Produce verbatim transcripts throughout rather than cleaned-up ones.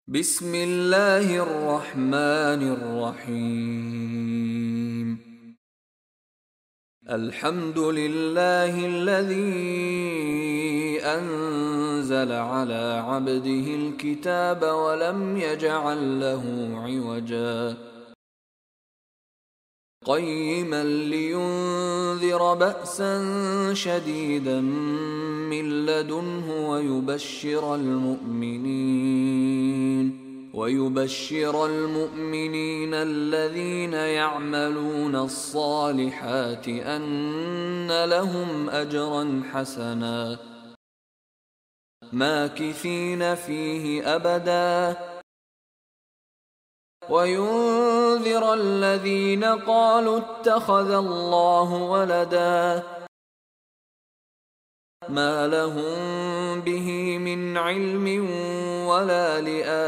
بسم الله الرحمن الرحيم. الحمد لله الذي أنزل على عبده الكتاب ولم يجعل له عوجا قيما لينذر بأسا شديدا من لدنه ويبشر المؤمنين ويبشر المؤمنين الذين يعملون الصالحات أن لهم أجرا حسنا ماكثين فيه أبدا وينذر الذين قالوا اتخذ الله ولدا ما لهم به من علم ولا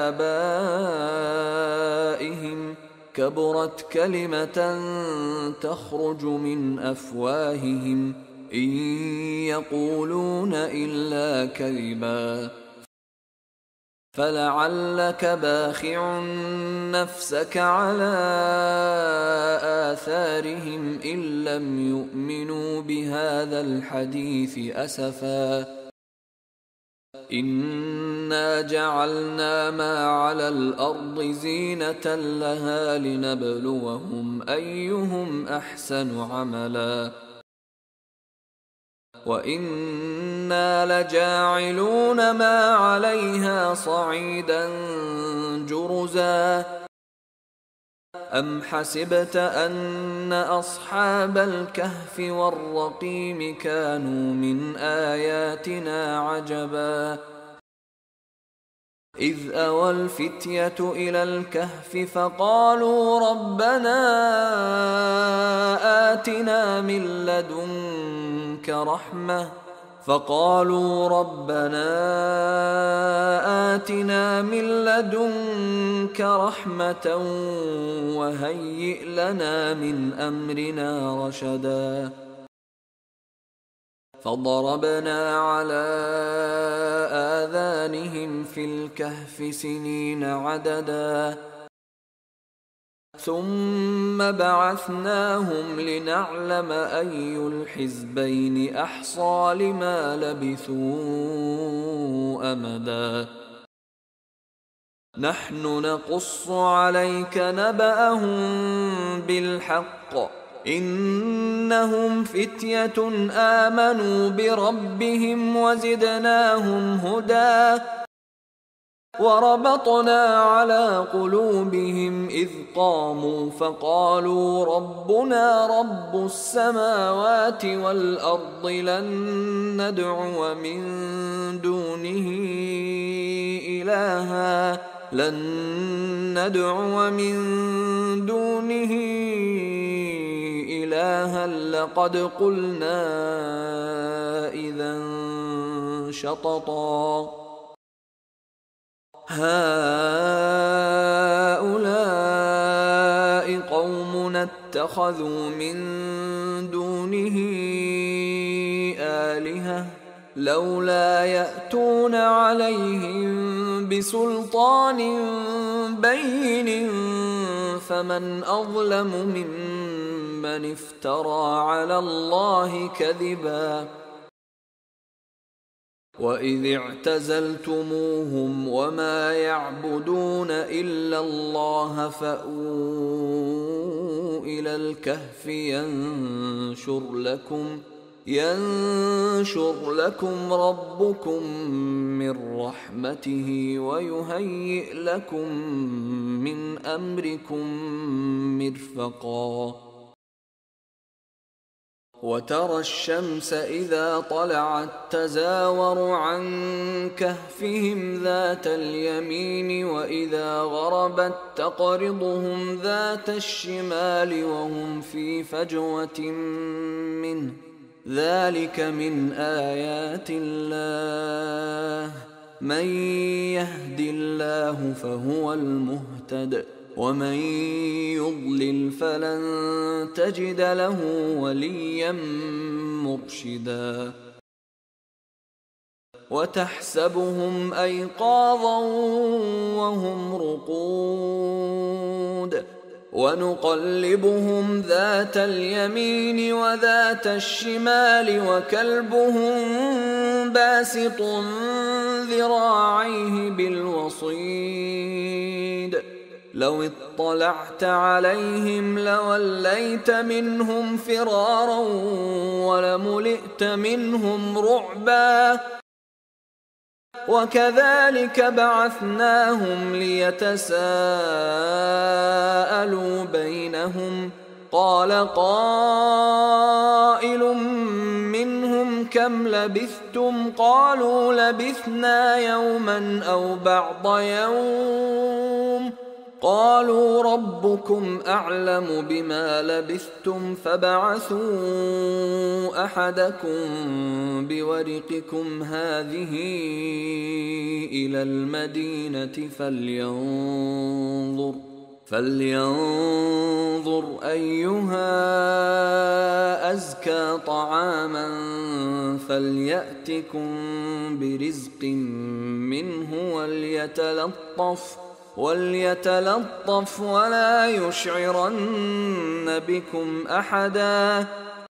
لآبائهم كبرت كلمة تخرج من أفواههم إن يقولون إلا كذبا فلعلك باخع نفسك على آثارهم إن لم يؤمنوا بهذا الحديث أسفا إنا جعلنا ما على الأرض زينة لها لنبلوهم أيهم أحسن عملا وإنا لجاعلون ما عليها صعيدا جرزا أم حسبت أن أصحاب الكهف والرقيم كانوا من آياتنا عجبا إذ أوى الفتية إلى الكهف فقالوا ربنا آتنا من لدنك رحمة فقالوا ربنا آتنا من لدنك رحمة وهيئ لنا من أمرنا رشدا فضربنا على آذانهم في الكهف سنين عددا ثم بعثناهم لنعلم أي الحزبين أحصى لما لبثوا أمدا نحن نقص عليك نبأهم بالحق إنهم فتية آمنوا بربهم وزدناهم هدى وربطنا على قلوبهم إذ قاموا فقالوا ربنا رب السماوات والأرض لن ندعو من دونه إلها لن ندعو من دونه إلها لقد قلنا إذا شططا هؤلاء قومنا اتخذوا من دونه آلهة لولا يأتون عليهم بسلطان بين فمن أظلم ممن افترى على الله كذبا وإذ اعتزلتموهم وما يعبدون إلا الله فأووا إلى الكهف ينشر لكم ينشر لكم ربكم من رحمته ويهيئ لكم من أمركم مرفقا وترى الشمس إذا طلعت تزاور عن كهفهم ذات اليمين وإذا غربت تقرضهم ذات الشمال وهم في فجوة منه ذلك من آيات الله من يهد الله فهو المهتد ومن يضلل فلن تجد له وليا مرشدا وتحسبهم أيقاظا وهم رقود ونقلبهم ذات اليمين وذات الشمال وكلبهم باسط ذراعيه بالوصيد لو اطلعت عليهم لوليت منهم فرارا ولملئت منهم رعبا وكذلك بعثناهم ليتساءلوا بينهم قال قائل منهم كم لبثتم قالوا لبثنا يوما أو بعض يوم قالوا ربكم أعلم بما لبثتم فابعثوا أحدكم بورقكم هذه إلى المدينة فلينظر فلينظر أيها أزكى طعاما فليأتكم برزق منه وليتلطف وليتلطف ولا يشعرن بكم أحدا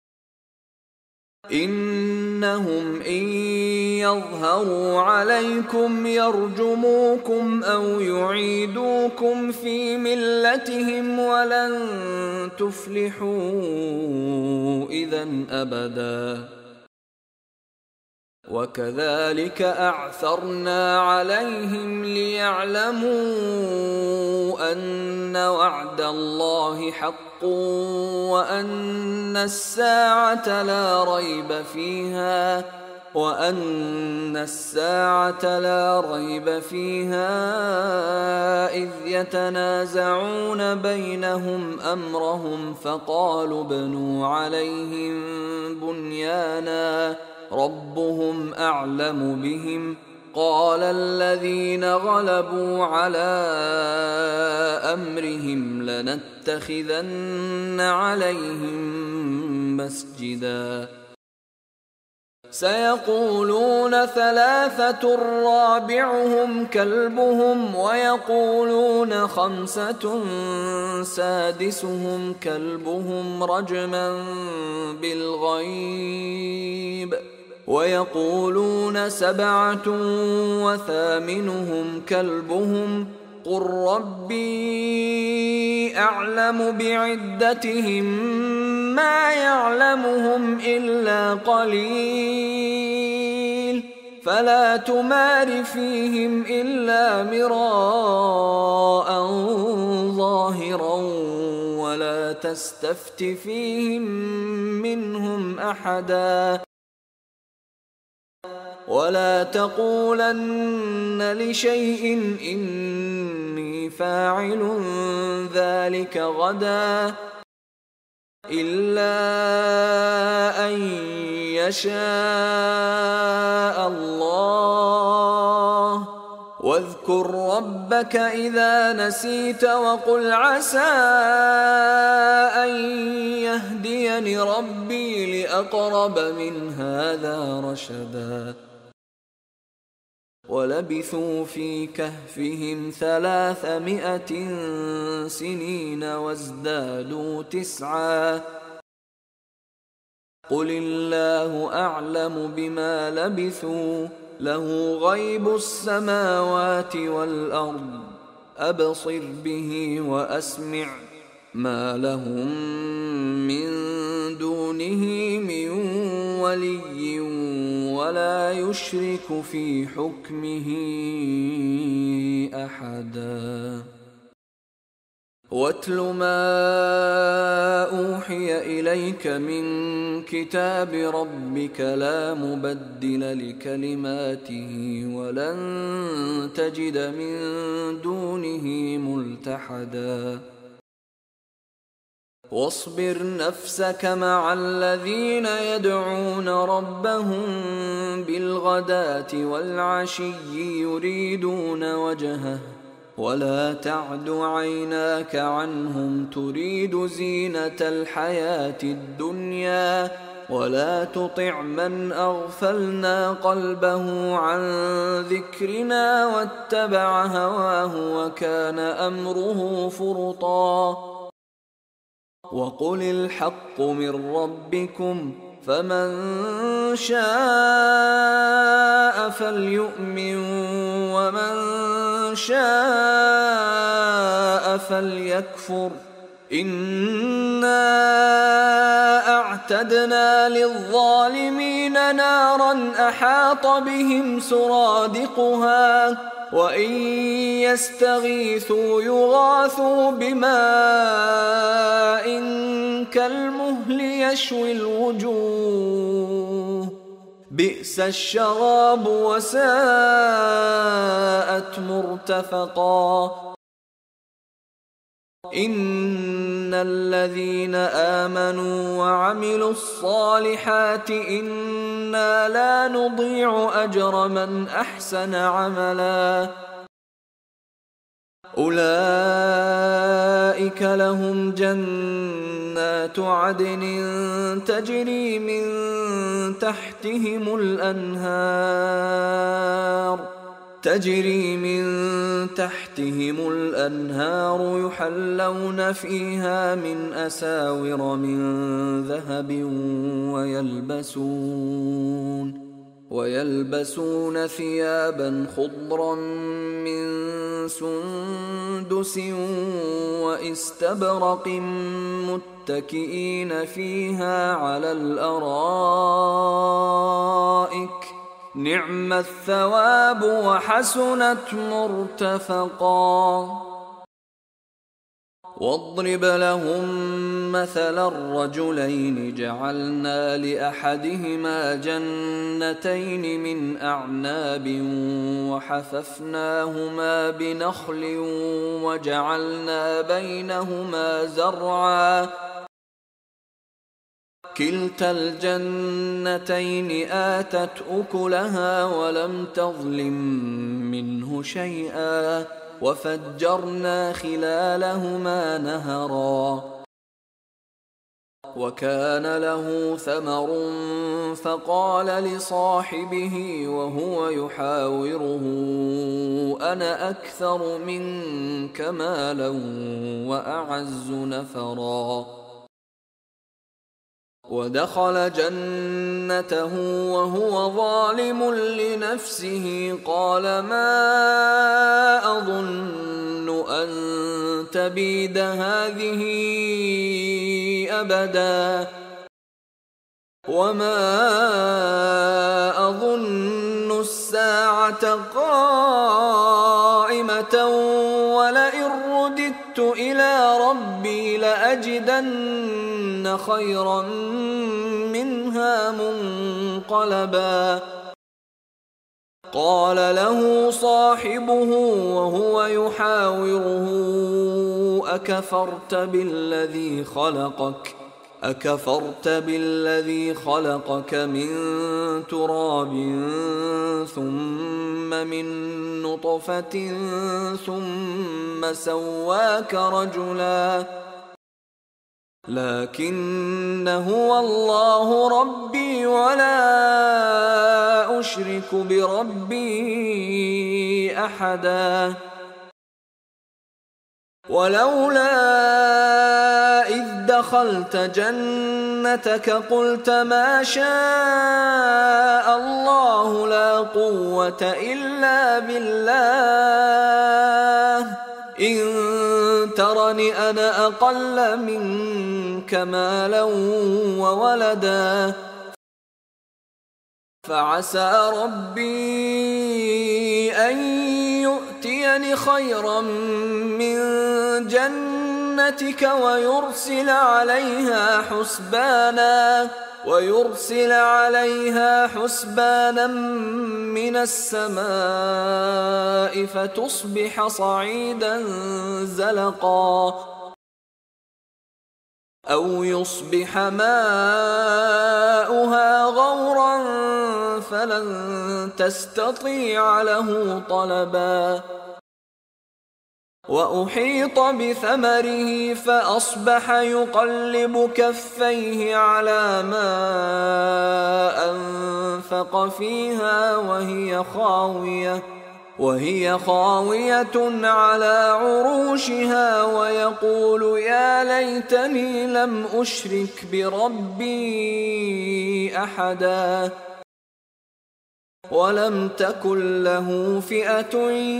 إنهم إن يظهروا عليكم يرجموكم أو يعيدوكم في ملتهم ولن تفلحوا إذا أبدا وكذلك أعثرنا عليهم ليعلموا أن وعد الله حق وأن الساعة لا ريب فيها وأن الساعة لا ريب فيها إذ يتنازعون بينهم أمرهم فقالوا ابنوا عليهم بنيانا ربهم أعلم بهم قال الذين غلبوا على أمرهم لنتخذن عليهم مسجدا سيقولون ثلاثة رابعهم كلبهم ويقولون خمسة سادسهم كلبهم رجما بالغيب ويقولون سبعة وثامنهم كلبهم قل ربي أعلم بعدتهم ما يعلمهم إلا قليل فلا تمار فيهم إلا مراء ظاهرا ولا تستفت فيهم منهم أحدا ولا تقولن لشيء إني فاعل ذلك غدا إلا أن يشاء الله واذكر ربك إذا نسيت وقل عسى أن يهديني ربي لأقرب من هذا رشدا ولبثوا في كهفهم ثلاثمائة سنين وازدادوا تسعا قل الله أعلم بما لبثوا له غيب السماوات والأرض أبصر به وأسمع ما لهم من دونه من ولي ولا يشرك في حكمه أحدا واتل ما أوحي إليك من كتاب ربك لا مبدل لكلماته ولن تجد من دونه ملتحدا واصبر نفسك مع الذين يدعون ربهم بالغداة والعشي يريدون وجهه ولا تعد عيناك عنهم تريد زينة الحياة الدنيا ولا تطع من أغفلنا قلبه عن ذكرنا واتبع هواه وكان أمره فرطا وقل الحق من ربكم فمن شاء فليؤمن ومن شاء فليكفر إنا أعتدنا للظالمين نارا أحاط بهم سرادقها وإن يستغيثوا يغاثوا بماء كالمهل يشوي الوجوه بئس الشراب وساءت مرتفقا إن الذين آمنوا وعملوا الصالحات إنا لا نضيع أجر من أحسن عملا أولئك لهم جنات عدن تجري من تحتهم الأنهار تجري من تحتهم الأنهار يحلون فيها من أساور من ذهب ويلبسون ويلبسون ثيابا خضرا من سندس واستبرق متكئين فيها على الأرائك نعم الثواب وحسنت مرتفقا واضرب لهم مثل الرجلين جعلنا لأحدهما جنتين من أعناب وحففناهما بنخل وجعلنا بينهما زرعا كلتا الجنتين آتت أكلها ولم تظلم منه شيئا وفجرنا خلالهما نهرا وكان له ثمر فقال لصاحبه وهو يحاوره أنا أكثر منك مالا وأعز نفرا ودخل جنته وهو ظالم لنفسه قال ما أظن أن تبيد هذه أبدا وما أظن الساعة قائمة ولئن رددت إلى ربي لأجدن خيرا منها منقلبا قال له صاحبه وهو يحاوره أكفرت بالذي خلقك أكفرت بالذي خلقك من تراب ثم من نطفة ثم سواك رجلا لكن هو الله ربي ولا أشرك بربي أحدا ولولا إذ دخلت جنتك قلت ما شاء الله لا قوة إلا بالله إن ترني أنا أقل منك مالا وولدا فعسى ربي أن يؤتيني خيرا من جنتك ويرسل عليها حسبانا ويرسل عليها حسبانا من السماء فتصبح صعيدا زلقا أو يصبح ماؤها غورا فلن تستطيع له طلبا وأحيط بثمره فأصبح يقلب كفيه على ما أنفق فيها وهي خاوية وهي خاوية على عروشها ويقول يا ليتني لم أشرك بربي أحدا ولم تكن له فئة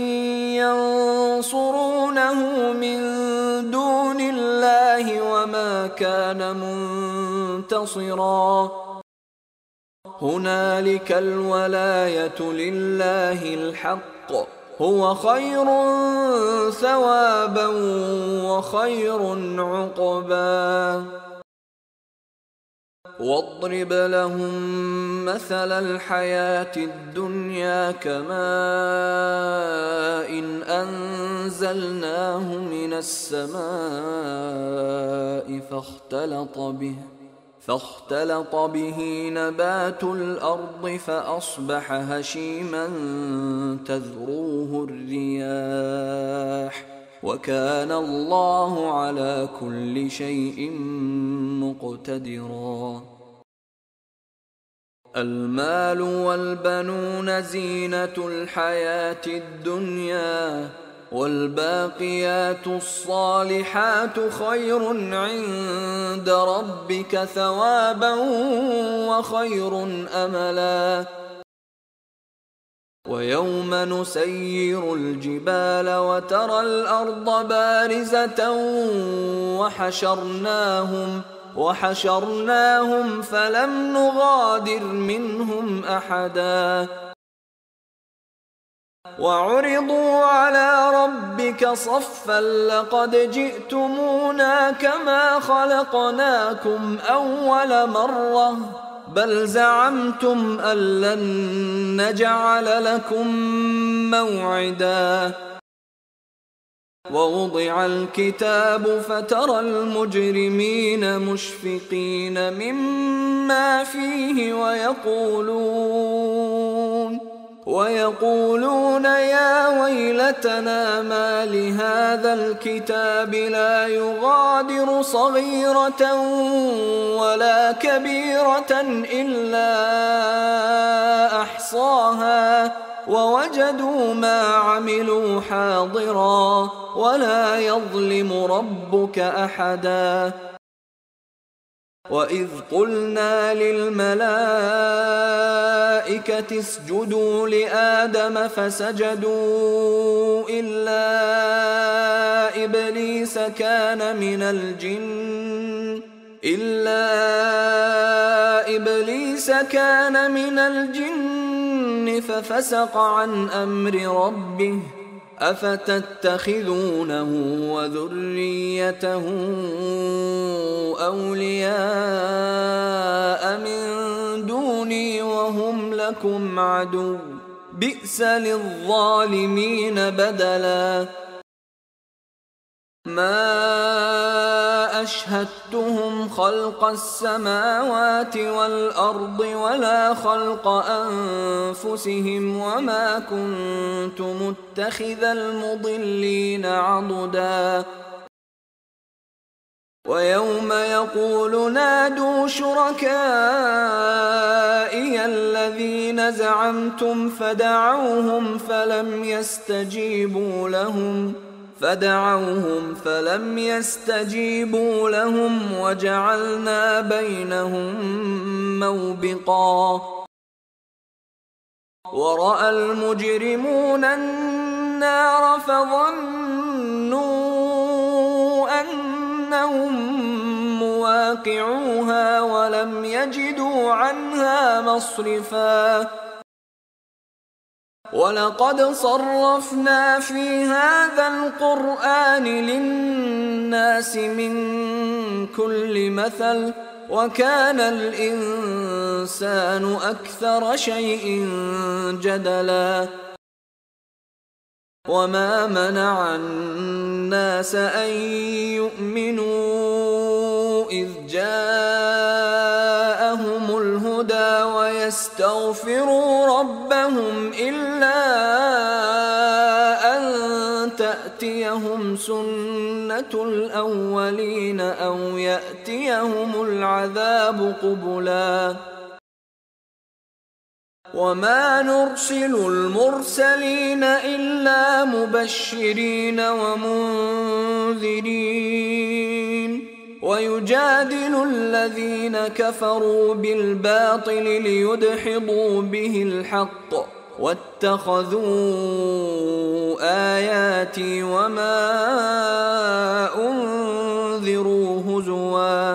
ينصرونه من دون الله وما كان منتصرا هنالك الولاية لله الحق هو خير ثوابا وخير عقبا واضرب لهم مثل الحياة الدنيا كماء إن أنزلناه من السماء فاختلط به فاختلط به نبات الأرض فأصبح هشيما تذروه الرياح وكان الله على كل شيء مقتدرا المال والبنون زينة الحياة الدنيا والباقيات الصالحات خير عند ربك ثوابا وخير أملا ويوم نسير الجبال وترى الأرض بارزة وحشرناهم وحشرناهم فلم نغادر منهم أحدا وعرضوا على ربك صفا لقد جئتمونا كما خلقناكم أول مرة بل زعمتم أن لن نجعل لكم موعدا ووضع الكتاب فترى المجرمين مشفقين مما فيه ويقولون ويقولون يا ويلتنا ما لهذا الكتاب لا يغادر صغيرة ولا كبيرة إلا أحصاها ووجدوا ما عملوا حاضرا ولا يظلم ربك أحدا وإذ قلنا للملائكة اسجدوا لآدم فسجدوا إلا إبليس كان من الجن إلا إبليس كان من الجن ففسق عن أمر ربه أفتتخذونه وذريته أولياء من دوني وهم لكم عدو بئس للظالمين بدلا ما أشهدتهم خلق السماوات والأرض ولا خلق أنفسهم وما كنت متخذ المضلين عضدا ويوم يقول نادوا شركائي الذين زعمتم فدعوهم فلم يستجيبوا لهم فدعوهم فلم يستجيبوا لهم وجعلنا بينهم موبقا ورأى المجرمون النار فظنوا أنهم مواقعوها ولم يجدوا عنها مصرفا ولقد صرفنا في هذا القرآن للناس من كل مثل وكان الإنسان أكثر شيء جدلا وما منع الناس أن يؤمنوا إذ جاءهم الهدى ويستغفروا ربهم إلا أن تأتيهم تأتيهم سنة الأولين أو يأتيهم العذاب قبلا وما نرسل المرسلين إلا مبشرين ومنذرين ويجادل الذين كفروا بالباطل ليدحضوا به الحق واتخذوا آياتي وما أنذروا هزوا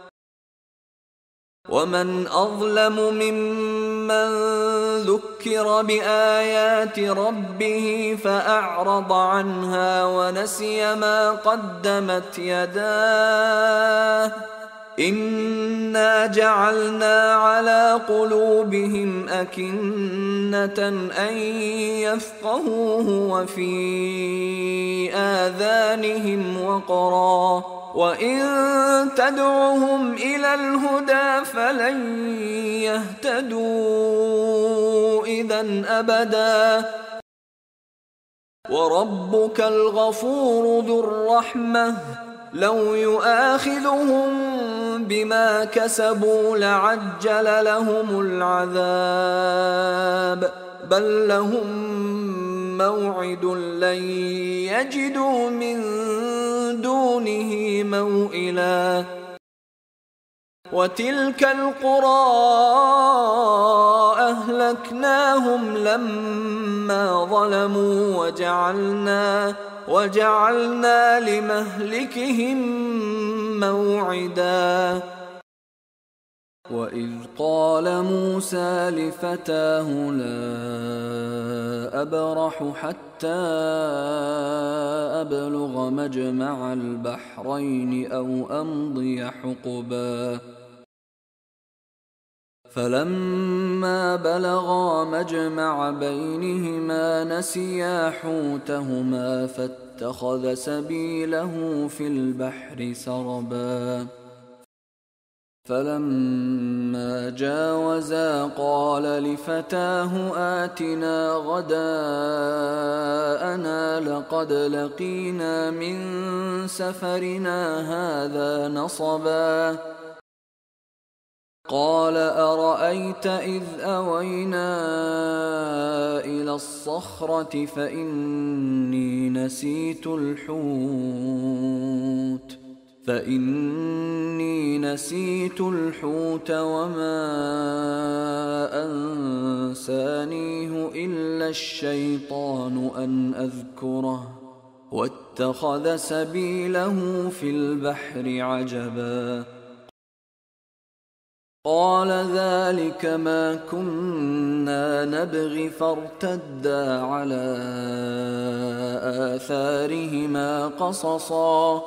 ومن أظلم ممن ذكر بآيات ربه فأعرض عنها ونسي ما قدمت يداه إنا جعلنا على قلوبهم أكنة أن يفقهوه وفي آذانهم وقرا وإن تدعهم إلى الهدى فلن يهتدوا إذا أبدا وربك الغفور ذو الرحمة لو يؤاخذهم بما كسبوا لعجل لهم العذاب بل لهم موعد لن يجدوا من دونه موئلا وتلك القرى أهلكناهم لما ظلموا وجعلنا وجعلنا لمهلكهم موعدا وإذ قال موسى لفتاه لا أبرح حتى أبلغ مجمع البحرين أو أمضي حقبا فلما بلغا مجمع بينهما نسيا حوتهما فاتخذ سبيله في البحر سربا فلما جاوزا قال لفتاه آتنا غداءنا لقد لقينا من سفرنا هذا نصبا قال أرأيت إذ أوينا إلى الصخرة فإني نسيت الحوت فإني نسيت الحوت وما أنسانيه إلا الشيطان أن أذكره واتخذ سبيله في البحر عجبا قال ذلك ما كنا نبغي فارتدا على آثارهما قصصا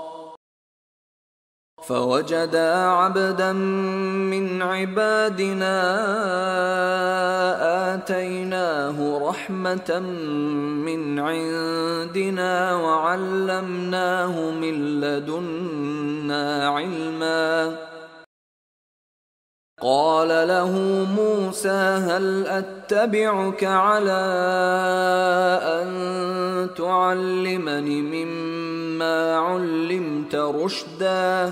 فوجدا عبدا من عبادنا آتيناه رحمة من عندنا وعلمناه من لدنا علما قال له موسى هل أتبعك على أن تعلمني مما علمت رشدا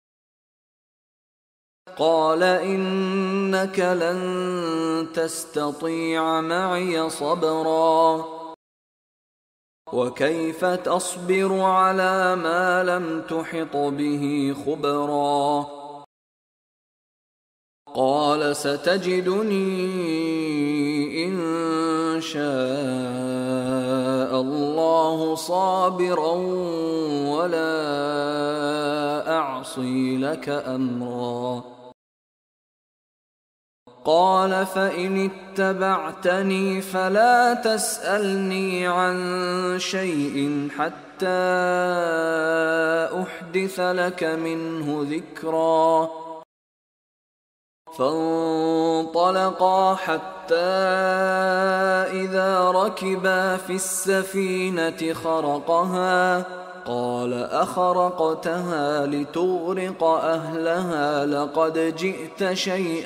قال إنك لن تستطيع معي صبرا وكيف تصبر على ما لم تحط به خبرا قال ستجدني إن شاء الله صابرا ولا أعصي لك أمرا قال فإن اتبعتني فلا تسألني عن شيء حتى أحدث لك منه ذكرا فانطلقا حتى إذا ركبا في السفينة خرقها قال أخرقتها لتغرق أهلها لقد جئت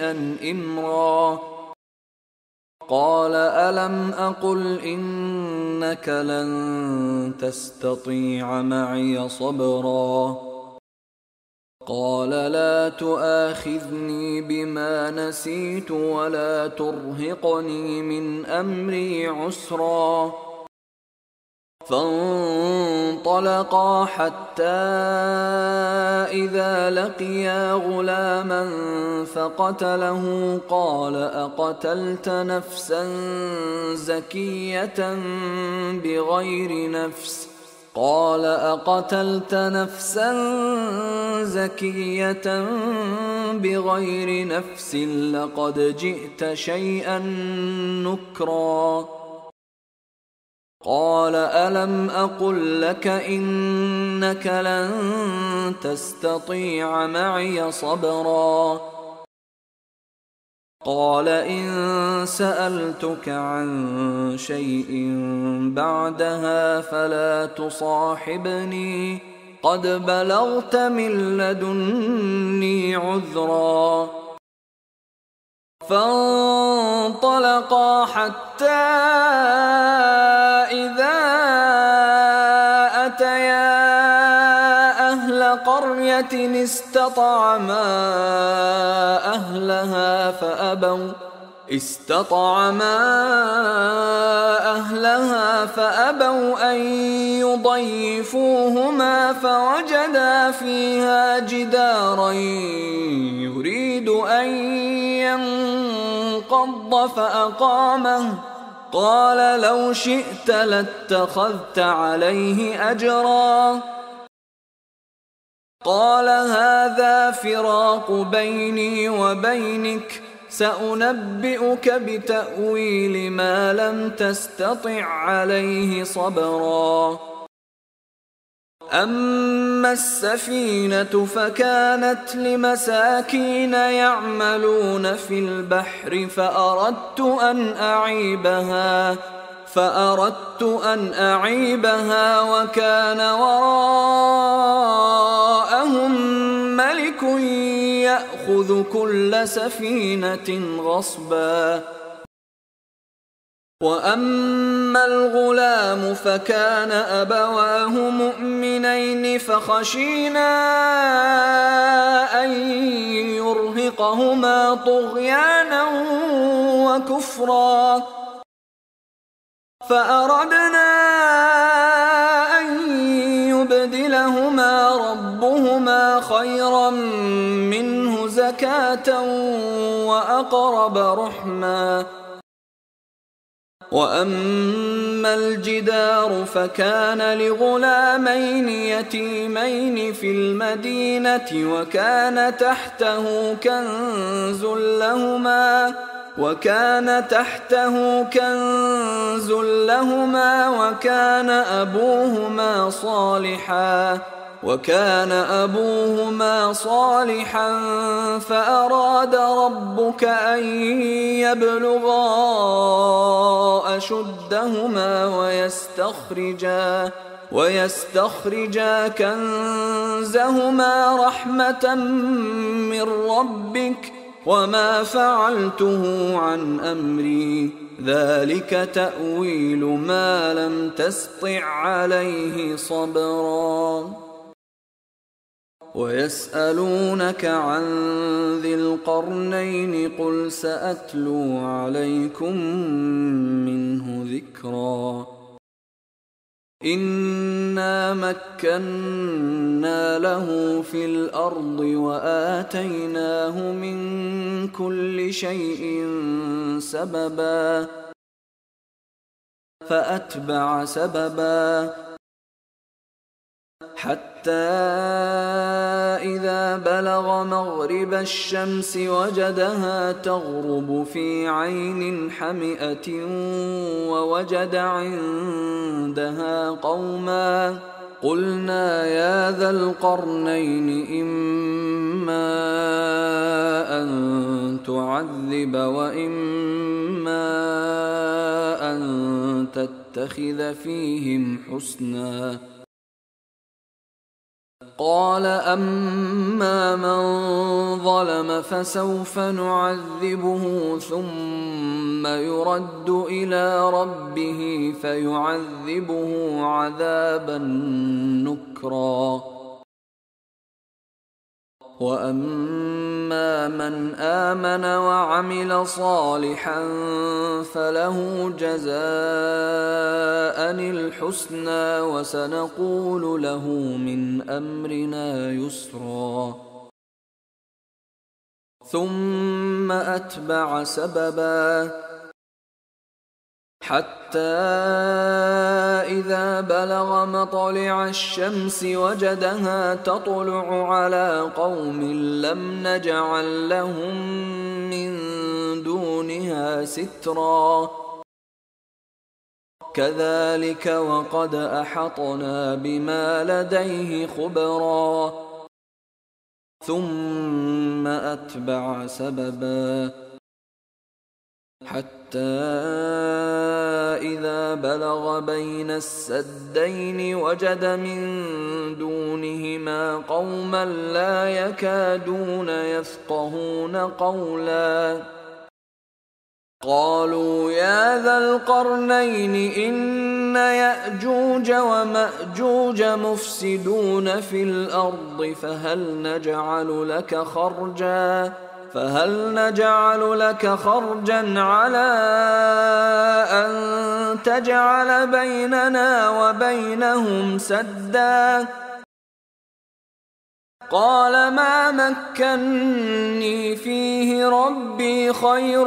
شيئا إمرا قال ألم أقل إن إنك لن تستطيع معي صبرا قال لا تؤاخذني بما نسيت ولا ترهقني من أمري عسرا فانطلقا حتى إذا لقيا غلاما فقتله قال أقتلت نفسا زكية بغير نفس قال أقتلت نفسا زكية بغير نفس لقد جئت شيئا نكرا قال ألم أقل لك إنك لن تستطيع معي صبرا قال إن سألتك عن شيء بعدها فلا تصاحبني قد بلغت من لدني عذرا فانطلقا حتى إذا أتيا أهل قرية استطعما أهلها فأبوا استطعما أهلها فأبوا أن يضيفوهما فوجدا فيها جدارا يريد أن ينقض فأقامه قال لو شئت لاتخذت عليه أجرا قال هذا فراق بيني وبينك سأنبئك بتأويل ما لم تستطع عليه صبرا أما السفينة فكانت لمساكين يعملون في البحر فأردت أن أعيبها فأردت أن أعيبها وكان وراءهم ملك يأخذ كل سفينة غصبا وأما الغلام فكان أبواه مؤمنين فخشينا أن يرهقهما طغيانا وكفرا فأردنا أن يبدلهما ربهما خيرا منه زكاة وأقرب رحما وأما الجدار فكان لغلامين يتيمين في المدينة وكان تحته كنز لهما وكان تحته كنز لهما وكان أبوهما صالحا وكان أبوهما صالحا فأراد ربك أن يبلغا أشدهما ويستخرجا ويستخرجا كنزهما رحمة من ربك وما فعلته عن أمري ذلك تأويل ما لم تسطع عليه صبرا ويسألونك عن ذي القرنين قل سأتلو عليكم منه ذكرا إنا مكنا له في الأرض وآتيناه من كل شيء سببا فأتبع سببا حتى إذا بلغ مغرب الشمس وجدها تغرب في عين حمئة ووجد عندها قوما قلنا يا ذا القرنين إما أن تعذب وإما أن تتخذ فيهم حسنا قال أما من ظلم فسوف نعذبه ثم يرد إلى ربه فيعذبه عذابا نكرا وأما من آمن وعمل صالحا فله جزاء الحسنى وسنقول له من أمرنا يسرا ثم أتبع سببا حتى إذا بلغ مطلع الشمس وجدها تطلع على قوم لم نجعل لهم من دونها سترا كذلك وقد أحطنا بما لديه خبرا ثم أتبع سببا حتى إذا بلغ بين السدين وجد من دونهما قوما لا يكادون يفقهون قولا قالوا يا ذا القرنين إن يأجوج ومأجوج مفسدون في الأرض فهل نجعل لك خرجا فهل نجعل لك خرجا على أن تجعل بيننا وبينهم سدا قال ما مكني فيه ربي خير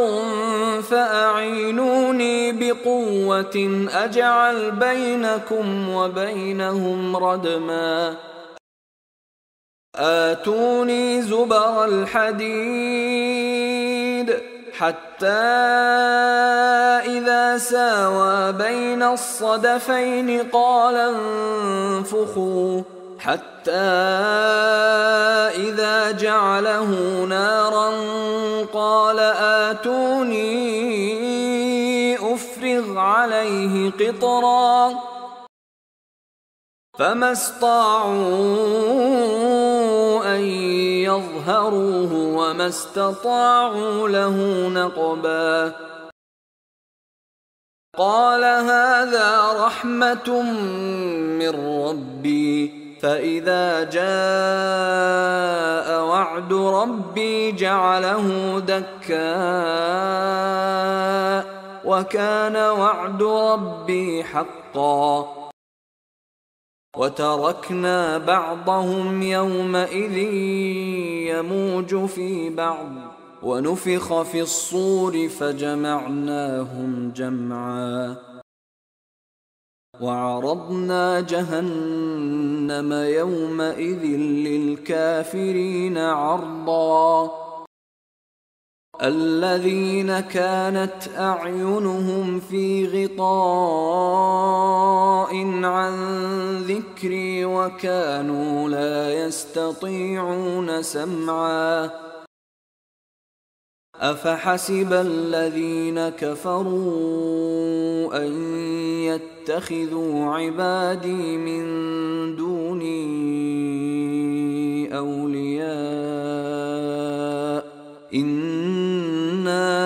فأعينوني بقوة أجعل بينكم وبينهم ردما آتوني زبر الحديد حتى إذا ساوى بين الصدفين قال انفخوا حتى إذا جعله نارا قال آتوني أفرغ عليه قطرا فما استطاعوا أن يظهروه وما استطاعوا له نقبا قال هذا رحمة من ربي فإذا جاء وعد ربي جعله دكا وكان وعد ربي حقا وتركنا بعضهم يومئذ يموج في بعض ونفخ في الصور فجمعناهم جمعا وعرضنا جهنم يومئذ للكافرين عرضا الذين كانت أعينهم في غطاء عن ذكري وكانوا لا يستطيعون سمعا أفحسب الذين كفروا أن يتخذوا عبادي من دوني أولياء إنا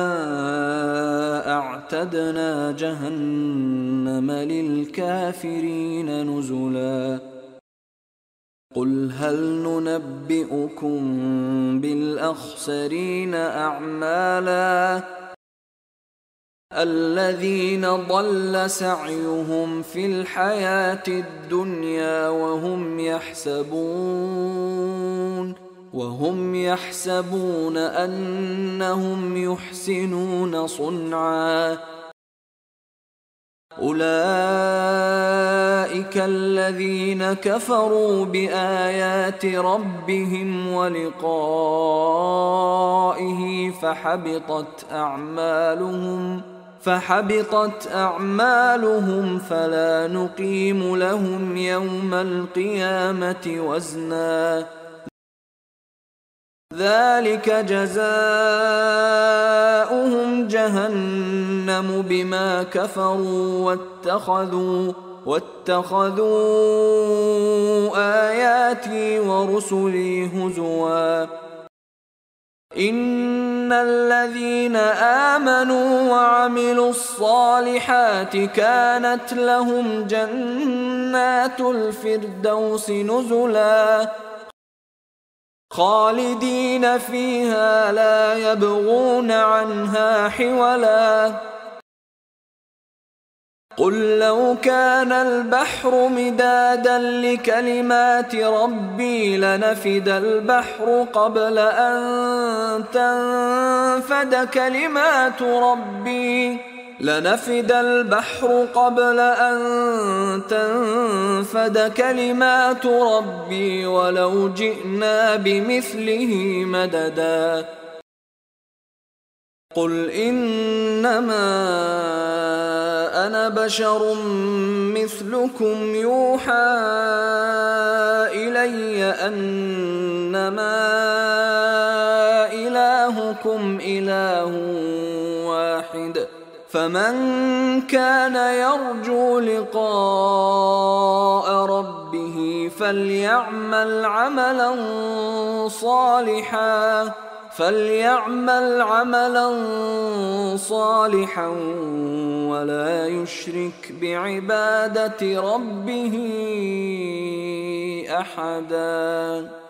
أعتدنا جهنم للكافرين نزلا قل هل ننبئكم بالأخسرين أعمالا الذين ضل سعيهم في الحياة الدنيا وهم يحسبون وهم يحسبون أنهم يحسنون صنعا أولئك الذين كفروا بآيات ربهم ولقائه فحبطت أعمالهم فحبطت أعمالهم فلا نقيم لهم يوم القيامة وزنا ذلك جزاؤهم جهنم بما كفروا واتخذوا واتخذوا آياتنا بآياتي ورسلي هزوا إن الذين آمنوا وعملوا الصالحات كانت لهم جنات الفردوس نزلا خالدين فيها لا يبغون عنها حولا قل لو كان البحر مدادا لكلمات ربي لنفد البحر قبل أن تنفد كلمات ربي لنفد البحر قبل أن تنفد كلمات ربي ولو جئنا بمثله مددا قل إنما أنا بشر مثلكم يوحى إلي أنما إلهكم إله واحد فمن كان يرجو لقاء ربه فليعمل عملا صالحا فليعمل عملا صالحا ولا يشرك بعبادة ربه أحدا.